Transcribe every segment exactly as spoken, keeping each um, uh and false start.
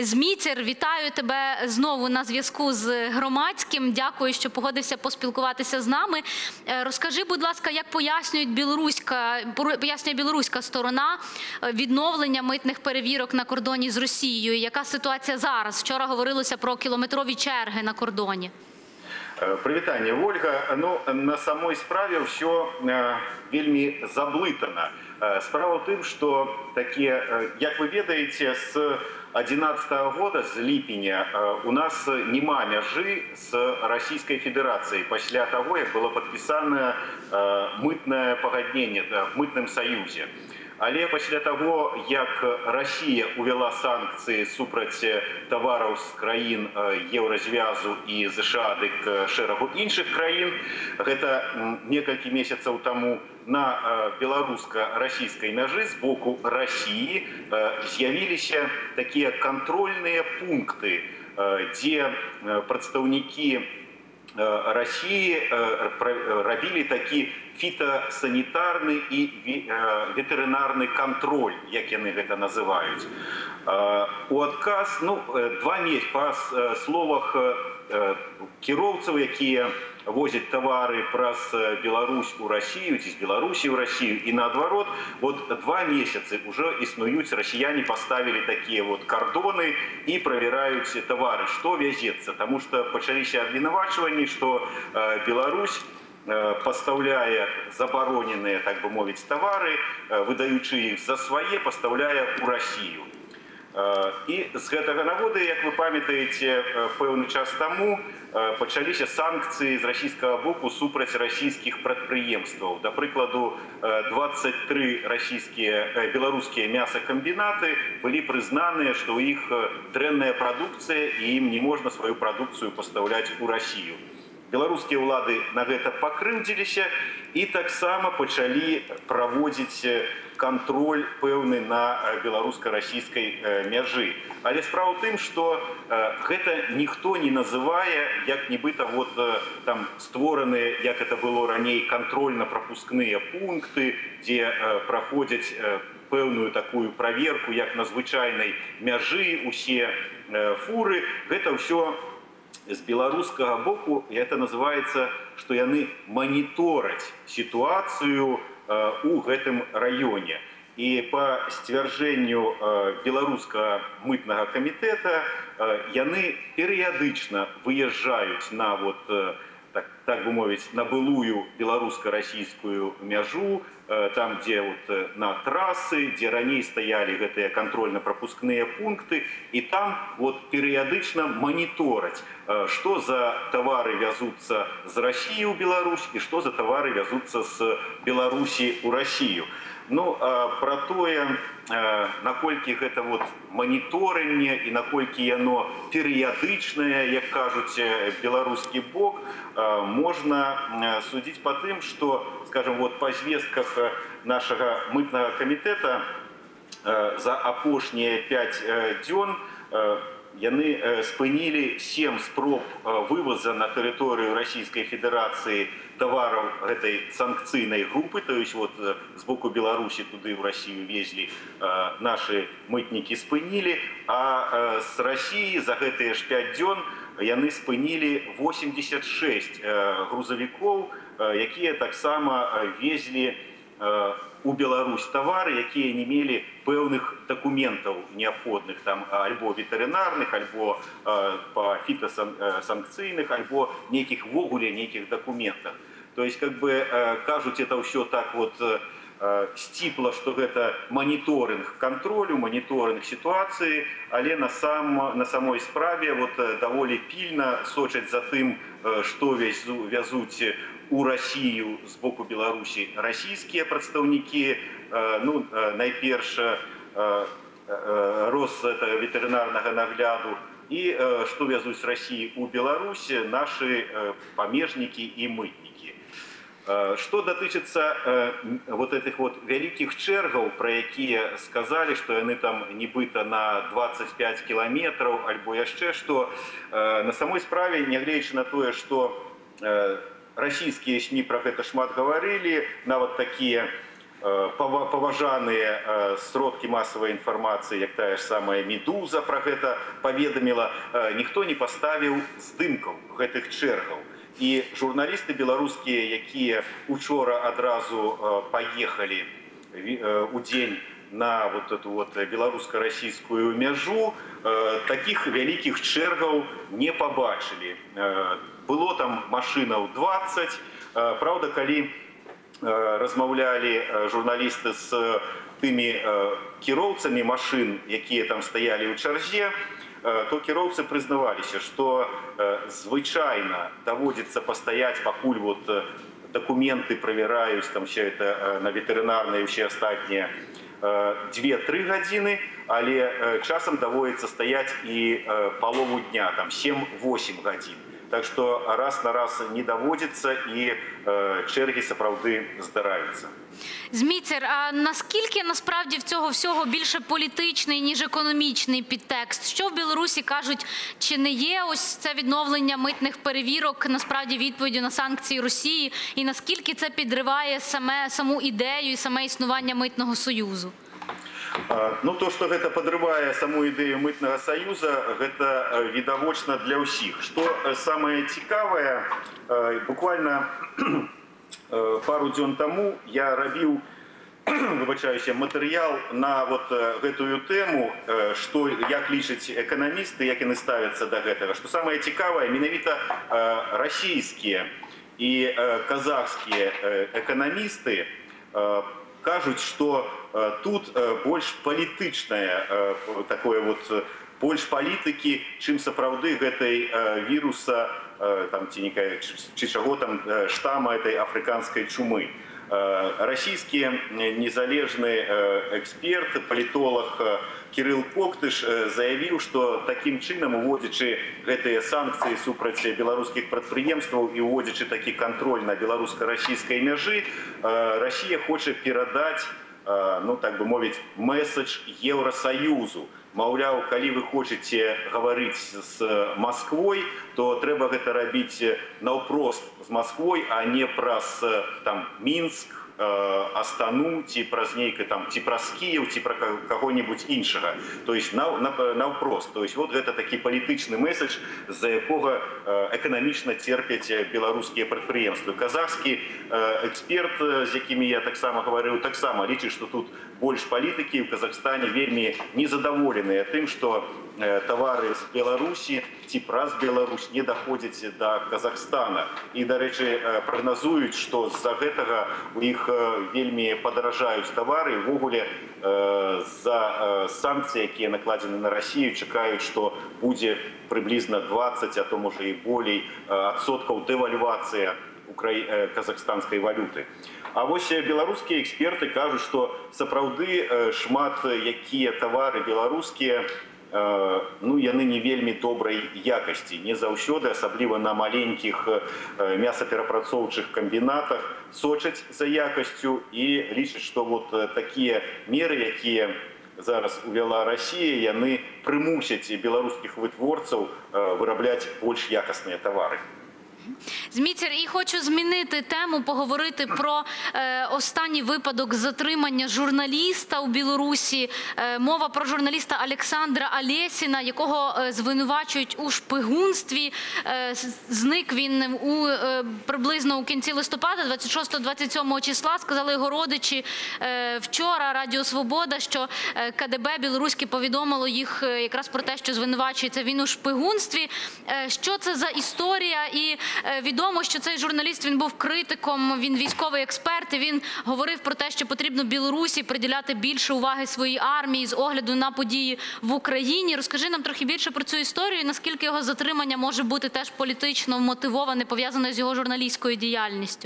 Зміцер, вітаю тебе знову на зв'язку з громадським. Дякую, що погодився поспілкуватися з нами. Розкажи, будь ласка, як пояснюють білоруська, пояснює білоруська сторона відновлення митних перевірок на кордоні з Росією? Яка ситуація зараз? Вчора говорилося про кілометрові черги на кордоні. Привітання, Ольга. Ну, на самой справе все э, вельми заблытано. Э, справа в тым, что такие, э, як вы ведаете, с две тысячи одиннадцатого года, с липеня, э, у нас нема мяжи с Российской Федерацией пасля того, как было подписано э, мытное погоднение э, в мытном союзе. Але пасля того, як Россия увела санкции супраць товаров с краін Еврозвязу и США к шэрагу іншых краін, это некалькі месяцаў тому на беларуска-российской мяжы с боку России з'явіліся такие контрольные пункты, где представники России робили такі фітосанітарны і ветэрынарны контроль, як яны гэта называюць. У адказ, ну, два месяцы, па словах кіроўцаў, якія возят товары праз Беларусь у Россию, ці з Беларусі ў Россию, и наадварот, вот два месяца уже існуюць, россияне поставили такие вот кордоны и проверяют товары, что везется, потому что пачаліся абвінавачванні, что Беларусь, поставляя забороненные, так бы мовить, товары, выдаючы их за свои, поставляя у Россию. И с гэтага нагоды, як вы памятаеце, пэўны час таму пачаліся санкцыі з расійскага боку супраць расійскіх прадпрыемстваў. Да прыкладу, двадцать три расійскія беларускія мясакамбінаты былі прызнаныя, што ў іх дрэнная прадукцыя і ім не можна сваю прадукцыю пастаўляць у Расію. Беларускія ўлады на гэта пакрыўдзіліся і таксама пачалі праводзіць контроль пэўны на беларуска-расійскай мяжы. Але справа ў тым, што гэта ніхто не называе, як нібыта вот там створаныя, як это было раней, контрольна-пропускныя пункты, дзе праходзяць пэўную такую праверку, як на звычайнай мяжы, усе фуры. Гэта ўсё з беларускага боку, і это называецца, што яны манітораць сітуацыю у гэтым раёне. І па сцвярджэнню беларускага мытнага камітэта яны перыядычна выязджаюць на вот, так, так бы мовіць, на былую беларуска-расійскую мяжу, там, где вот на трассы, где раней стояли гэтыя контрольно-пропускные пункты, и там вот периодично мониторить, что за товары везутся с России в Беларусь и что за товары везутся с Беларуси в Россию. Ну, а про тое, наколькі гэта вот моніторынне і наколькі яно перыядычнае, як кажуць беларускі бок, можна судзіць па тым, што, скажем, вот па звестках нашага мытнага камітэта за апошнія пяць дзён яны спынілі сем спроб вывоза на тэрыторыю Расійскай Федэрацыі товаров этой санкцыйнай группы, то есть вот с боку Беларуси туды в Россию везли наши мытники, спынили, а с России за гэтыя ж пять дзён яны спынили восемьдесят шесть грузовиков, якія таксама везли у Беларусь товары, якія не мелі пэўных документаў неабходных, там альбо ветэрынарных, альбо по фітосанкцыйных, альбо нейкіх ввогуле нейкіх документах. То есть, как бы, кажуць это все так вот сціпла, что гэта моніторинг контролю, моніторинг ситуации, але на, сам, на самой справе вот даволі пільна сочаць за тым, что везуць у Россию з боку Беларусі расійскія прадстаўнікі. Ну, найперш рост ветэрынарнага нагляду, и что везуць з России у Беларусі наши памежнікі и мытнікі. Что датычыцца вот этих вот вялікіх чэргаў, про якія сказали, что яны там нібыта на двадцать пять километров, альбо яшчэ што, на самой справе, нягледзячы на тое, что расійскія СМИ про гэта шмат говорили, нават такие паважаныя сродкі масавай інфармацыі, як тая ж самая «Медуза» пра гэта паведаміла, ніхто не паставіў здымкаў гэтых чэргаў. І журналісты беларускія, якія учора адразу паехалі у дзень на вот эту вот беларуска-расійскую мяжу, таких вялікіх чэргаў не пабачылі. Было там машынаў дваццаць, праўда, калі размаўлялі журналісты з тымі кіроўцамі машын, якія там стаялі ў чарзе, то кіроўцы прызнаваліся, што звычайна даводзіцца пастаяць, пакуль вот дакументы правяраюць, там все это на ветэрынарныя і ўсе астатнія, две-тры гадзіны, але часам даводіцца стаяць і палову дня, там сем-восем гадзін. Так што раз на раз не даводзіцца і чэргі сапраўды здараюцца. Зміцер, а наскільки насправді в цього всього більше політичний, ніж економічний підтекст? Що в Білорусі кажуть, чи не є ось це відновлення митних перевірок насправді відповіддю на санкції Росії? І наскільки це підриває саме, саму ідею і саме існування Митного Союзу? Ну, то, што гэта падрывае саму ідэю мытнага саюза, гэта відавочна для ўсіх. Што самае цікавае, буквально пару дзён таму я рабіў, выбачаюся, матэрыял на вот гэтую тэму, што як лічаць эканамісты, як яны ставяцца да гэтага. Што самае цікавае, менавіта расійскія і казахскія эканамісты кажуць, што тут больш палітычнае такое вот, больш палітыкі, чым сапраўды гэтай віруса, там ці некая, ці чаго там штама этой афрыканскай чумы. Расійскі незалежны эксперт, палітолог Кирилл Коктыш заявіў, што такім чынам, уводзячы гэтыя санкцыі супраць беларускіх прадпрыемстваў і уводзячы такі кантроль на беларуска-расійскай мяжы, Расія хоча перадаць, ну так бы мовіць, месседж Еўрасаюзу. Маўляў, калі вы хочаце гаварыць з Масквой, то трэба гэта рабіць наўпрост з Масквой, а не праз там Мінск, Астану, ці праз нейка там, ці праз Кіеў, ці пра каго-небудзь іншага. То есть наўпрост. То есть вот гэта такі палітычны месседж, з-за якога эканамічна церпяць беларускія прадпрыемствы. Казахскі эксперт, з якімі я таксама гаварыў, таксама лічыць, што тут больш палітыкі ў Казахстане вельмі незадаволеныя тым, што тавары з Беларусі ці праз Беларусь не даходзяць да Казахстана. І, дарэчы, прагназуюць, што з-за гэтага у іх вельмі падаражаюць тавары. Увогуле, з-за санкцый, якія накладзены на Расію, чакаюць, што будзе прыблізна дваццаць, а то можа і болей адсоткаў дэвальвацыя казахстанскай валюты. А вось беларускія эксперты кажуць, што сапраўды шмат якія тавары беларускія, ну, яны не вельмі добрай якасці. Не заўсёды, асабліва на маленькіх мясаперапрацоўчых камбінатах, сочаць за якасцю і лічаць, што вот такія меры, якія зараз увяла Расія, яны прымусяць беларускіх вытворцаў вырабляць больш якасныя тавары. Зміцер, і хочу змінити тему, поговорити про е, останній випадок затримання журналіста у Білорусі. Е, мова про журналіста Олександра Алєсіна, якого е, звинувачують у шпигунстві. Е, зник він у, е, приблизно у кінці листопада, двадцять шостого - двадцять сьомого числа, сказали його родичі е, вчора, Радіо Свобода, що е, КДБ білоруське повідомило їх е, якраз про те, що звинувачується він у шпигунстві. Е, що це за історія? І відомо, що цей журналіст, він був критиком, він військовий експерт, і він говорив про те, що потрібно Білорусі приділяти більше уваги своїй армії з огляду на події в Україні. Розкажи нам трохи більше про цю історію, і наскільки його затримання може бути теж політично вмотивоване, пов'язане з його журналістською діяльністю?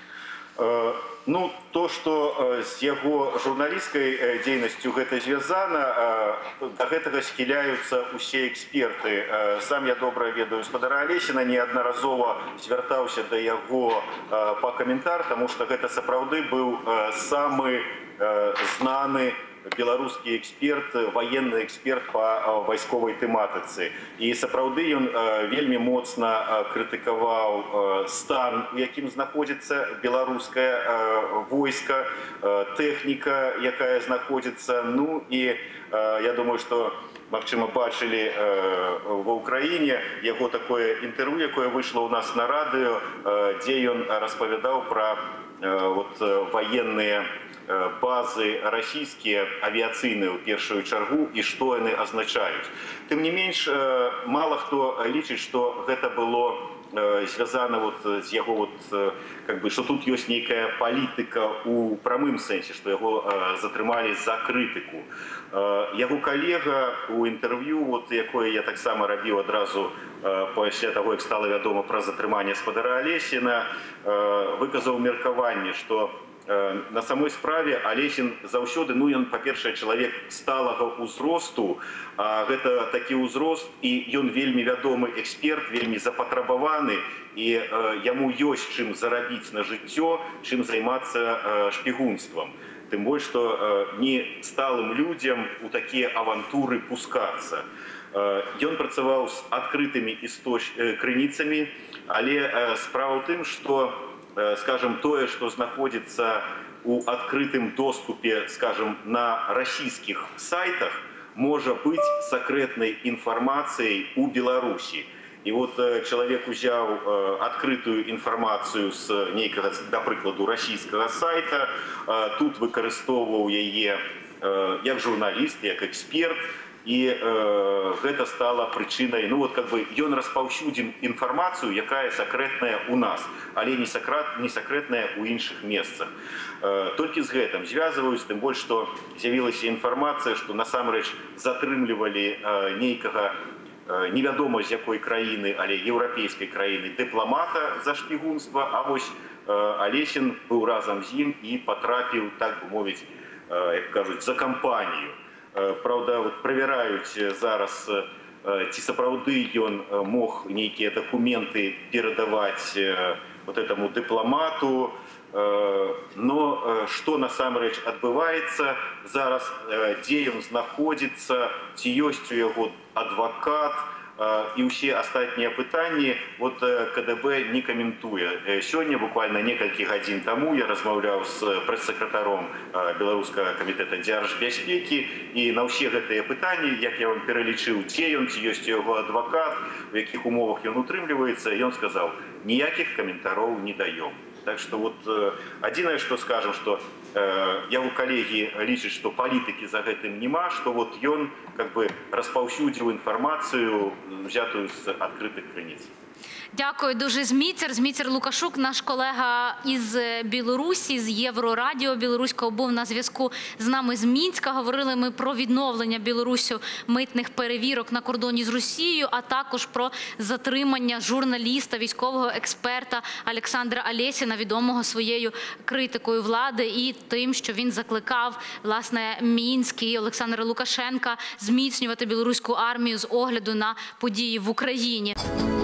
Ну, то, што з яго журналісцкай дзейнасцю гэта звязана, да гэтага схіляюцца усе эксперты. Сам я добра ведаю гаспадара Алесіна, неаднаразова звяртаўся да яго па каментар, таму што гэта сапраўды быў самы знаны беларускі эксперт, военный эксперт по вайсковай тэматыцы. І сапраўды ён вельмі моцна крытыкаваў стан, у якім знаходзіцца беларускае войска, тэхніка, якая знаходзіцца. Ну і я думаю, што магчыма, бачылі ва ўкраіне яго такое інтэрв'ю, якое выйшло ў нас на радыё, дзе ён распавядаў пра вот, ваенныя базы расійскія, авіяцыйныя ў першую чаргу, і што яны азначаюць. Тым не менш, мала хто лічыць, што гэта было звязана вот з яго, вот, как бы, што тут ёсць нейкая палітыка ў прамым сэнсе, што яго затрымалі за крытыку. Яго калега у інтэрв'ю, вот, якое я таксама рабіў адразу пасля таго, як стала вядома пра затрыманне спадара Алесіна, выказаў меркаванне, што на самой справе Алесін заўсёды, ну, ён, па-першае, чалавек сталага ўзросту, а гэта такі ўзрост, і ён вельмі вядомы эксперт, вельмі запатрабаваны, і яму ёсць чым зарабіць на жыццё, чым займацца шпігунствам. Тым больш, што не сталым людзям у такія авантуры пускацца. Ён працаваў з адкрытымі крыніцамі, але справа ў тым, што, скажем, тое, што знаходзіцца ў адкрытым доступе, скажем, на расійскіх сайтах, можа быць сакрэтнай інфармацыяй у Беларусі. І вот чалавек узяў адкрытую інфармацыю з нейкага, да прыкладу, расійскага сайта, тут выкарыстоўваў яе як журналіст, як эксперт, і гэта стала прычынай, ну вот, как бы, ён распаўсюдзіў інфармацыю, якая сакрэтная ў нас, але не сакрэтная ў іншых месцах. Толькі з гэтым звязваюць, тым больш, што з'явілася інфармацыя, што насамрэч затрымлівалі нейкага, невядома з якой краіны, але еўрапейскай краіны, дыпламата за шпігунства, а вось Алесін быў разам з ім і патрапіў, так бы мовіць, як кажуць, за кампанію. Праўда, вот, правяраюць зараз, ці сапраўды ён мог нейкія дакументы перадаваць вот этому дыпламату, но што насамрэч адбываецца зараз, дзе ён знаходзіцца, ці ёсць у яго адвакат, і ўсе астатнія пытанні, вот ка дэ бэ не каментуе. Сёння, буквально некалькі гадзін таму, я размаўляў з прэс-сакратаром Беларускага камітэта дзяржбяспекі, і на ўсе гэтыя пытанні, як я вам пералічыў, дзе ён, ці ёсць у яго адвакат, у якіх умовах ён утрымліваецца, ён сказаў, ніякіх каментароў не даём. Так что вот адзінае, што скажам, што яго калегі лічаць, што палітыкі за гэтым няма, што вот ён, как бы, распаўсюдзіў інфармацыю, взятую з адкрытых крыніц. Дякую дуже. Зміцер, Зміцер Лукашук, наш колега із Білорусі, з Єврорадіо білоруського, був на зв'язку з нами з Мінська. Говорили ми про відновлення Білорусю митних перевірок на кордоні з Росією, а також про затримання журналіста, військового експерта Олександра Алесіна, відомого своєю критикою влади і тим, що він закликав, власне, Мінськ і Олександра Лукашенка зміцнювати білоруську армію з огляду на події в Україні.